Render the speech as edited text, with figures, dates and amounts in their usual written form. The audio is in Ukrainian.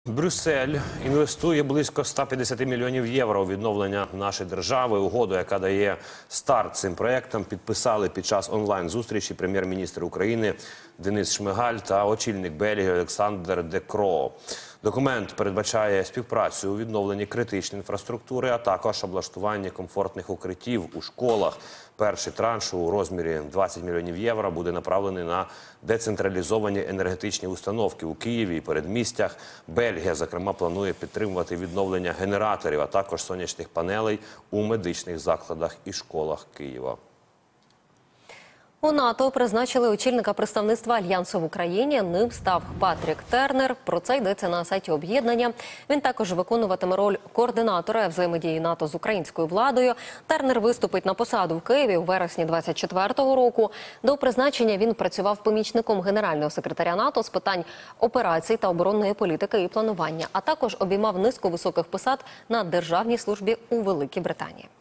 Брюссель інвестує близько 150 мільйонів євро у відновлення нашої держави. Угоду, яка дає старт цим проєктам, підписали під час онлайн-зустрічі прем'єр-міністр України Денис Шмигаль та очільник Бельгії Олександр Де Кроо. Документ передбачає співпрацю у відновленні критичної інфраструктури, а також облаштування комфортних укриттів у школах. Перший транш у розмірі 20 мільйонів євро буде направлений на децентралізовані енергетичні установки у Києві і передмістях. Бельгія, зокрема, планує підтримувати відновлення генераторів, а також сонячних панелей у медичних закладах і школах Києва. У НАТО призначили очільника представництва Альянсу в Україні. Ним став Патрік Тернер. Про це йдеться на сайті об'єднання. Він також виконуватиме роль координатора взаємодії НАТО з українською владою. Тернер виступить на посаду в Києві у вересні 2024 року. До призначення він працював помічником генерального секретаря НАТО з питань операцій та оборонної політики і планування, а також обіймав низку високих посад на державній службі у Великій Британії.